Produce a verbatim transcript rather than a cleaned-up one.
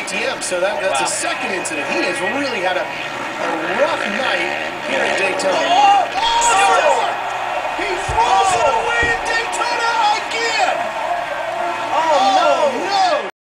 T M, so that, that's wow. a second incident. He has really had a, a rough night here at Daytona.